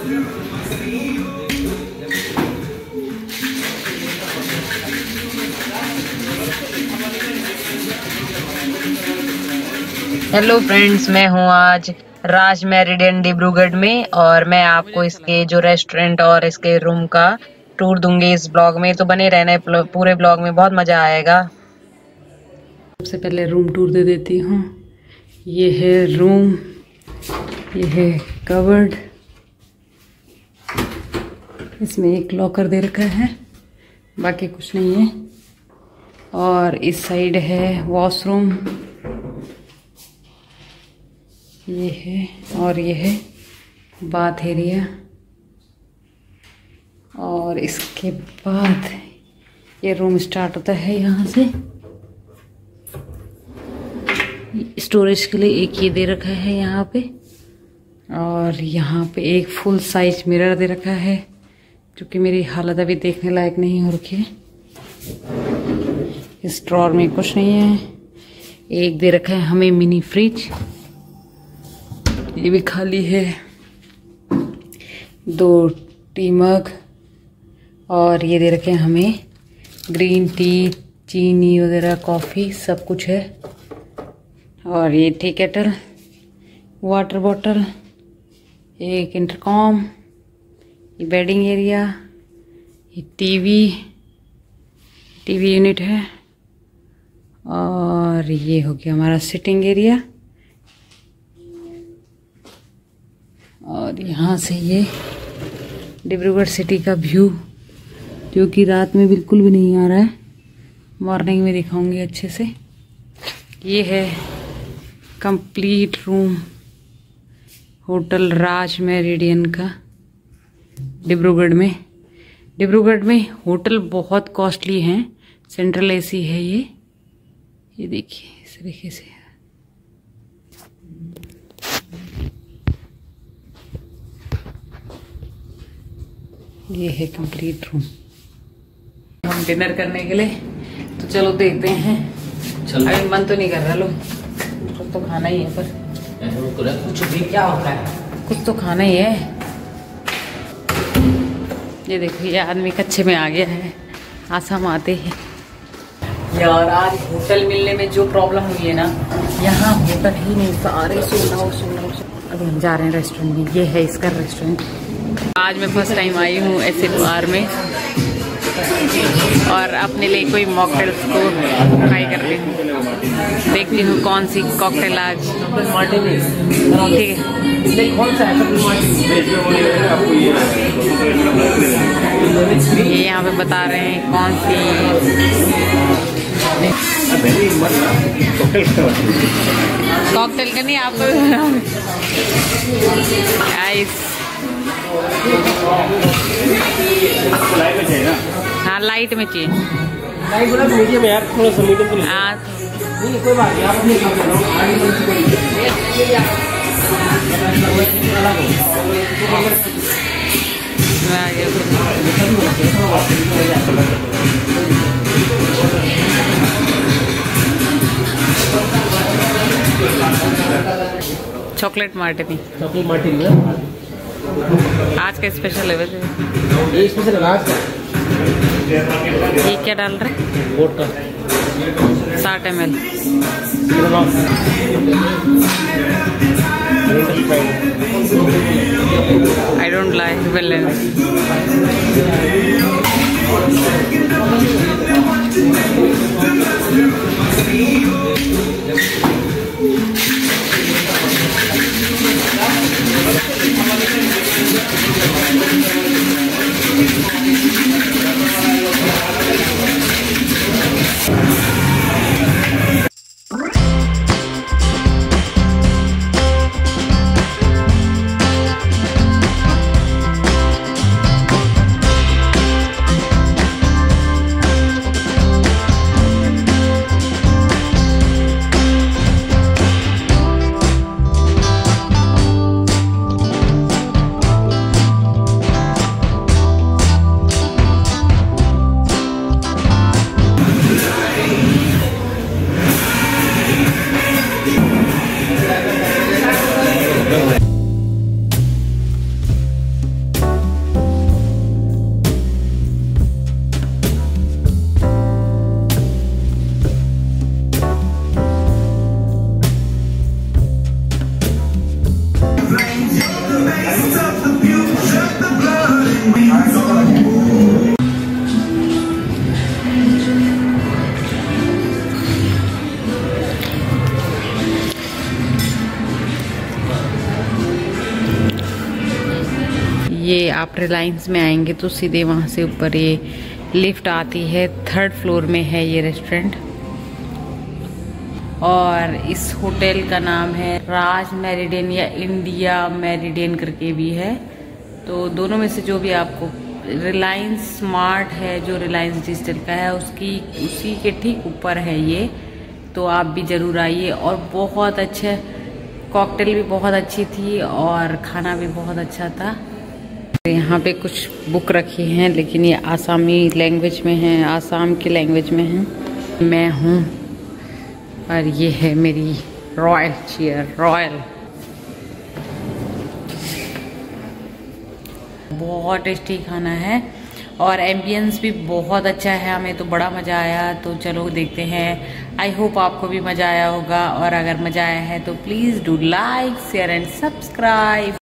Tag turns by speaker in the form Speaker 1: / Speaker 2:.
Speaker 1: Hello friends, मैं हूँ आज राज मेरिडियन डिब्रूगढ़ में और मैं आपको इसके जो रेस्टोरेंट और इसके रूम का टूर दूंगी इस ब्लॉग में। तो बने रहना पूरे ब्लॉग में, बहुत मजा आएगा।
Speaker 2: सबसे पहले रूम टूर दे देती हूँ। ये है रूम, ये है कबर्ड, इसमें एक लॉकर दे रखा है, बाकी कुछ नहीं है। और इस साइड है वॉशरूम, ये है, और ये है बाथ एरिया। और इसके बाद ये रूम स्टार्ट होता है यहाँ से। स्टोरेज के लिए एक ये दे रखा है यहाँ पे, और यहाँ पे एक फुल साइज मिरर दे रखा है, जो कि मेरी हालत अभी देखने लायक नहीं हो रखी है। इस ड्रॉर में कुछ नहीं है। एक दे रखा है हमें मिनी फ्रिज, ये भी खाली है। 2 टी मग, और ये दे रखे हैं हमें ग्रीन टी, चीनी वगैरह, कॉफ़ी, सब कुछ है। और ये टी केटल, वाटर बॉटल, एक इंटरकॉम, ये बेडिंग एरिया, ये टीवी यूनिट है। और ये हो गया हमारा सिटिंग एरिया। और यहाँ से ये डिब्रूगढ़ सिटी का व्यू, जो कि रात में बिल्कुल भी नहीं आ रहा है, मॉर्निंग में दिखाऊंगी अच्छे से। ये है complete room hotel Raj Meridian का डिब्रूगढ़ में होटल बहुत कॉस्टली हैं। सेंट्रल एसी है ये देखिए इस तरीके से। ये है कंप्लीट रूम। हम डिनर करने के लिए, तो चलो देखते हैं। अभी मन तो नहीं कर रहा, लो कुछ तो खाना ही है, पर कुछ भी क्या होता है, कुछ तो खाना ही है। ये देखो, ये आदमी कच्चे में आ गया है आसाम आते ही। यार आज होटल मिलने में जो प्रॉब्लम हुई है ना, यहाँ होटल ही नहीं, सारे सुनना। अभी हम जा रहे हैं रेस्टोरेंट में। ये है इसका रेस्टोरेंट। आज मैं फर्स्ट टाइम आई हूँ ऐसे बार में, और अपने लिए कोई मॉकटेल्स को ट्राई कर रही हूँ। देखती हूँ कौन सी कॉकटेल आज ठीक है। ये यहाँ पे बता रहे हैं कौन सी कॉकटेल का नहीं, आपको हाँ लाइट में चाहिए। मीडियम है यार, थोड़ा सा मीडियम। हाँ कोई बात नहीं, आप अपने चॉकलेट मार्टिनी आज का स्पेशल है वैसे। ये स्पेशल है आज का। ये क्या डाल रहे? Vodka 60 ml। I don't like balance। ये आप रिलायंस में आएंगे तो सीधे वहाँ से ऊपर ये लिफ्ट आती है, 3rd फ्लोर में है ये रेस्टोरेंट। और इस होटल का नाम है राज मेरिडियन या इंडिया मेरिडियन करके भी है। तो दोनों में से जो भी आपको, रिलायंस स्मार्ट है जो रिलायंस डिजिटल का है उसी के ठीक ऊपर है ये। तो आप भी ज़रूर आइए। और बहुत अच्छे कॉकटेल भी बहुत अच्छी थी और खाना भी बहुत अच्छा था। यहाँ पे कुछ बुक रखी हैं लेकिन ये आसामी लैंग्वेज में है, आसाम की लैंग्वेज में है। मैं हूँ और ये है मेरी रॉयल चेयर, रॉयल। बहुत टेस्टी खाना है और एम्बियंस भी बहुत अच्छा है, हमें तो बड़ा मज़ा आया। तो चलो देखते हैं। आई होप आपको भी मज़ा आया होगा और अगर मज़ा आया है तो please do like, share and subscribe.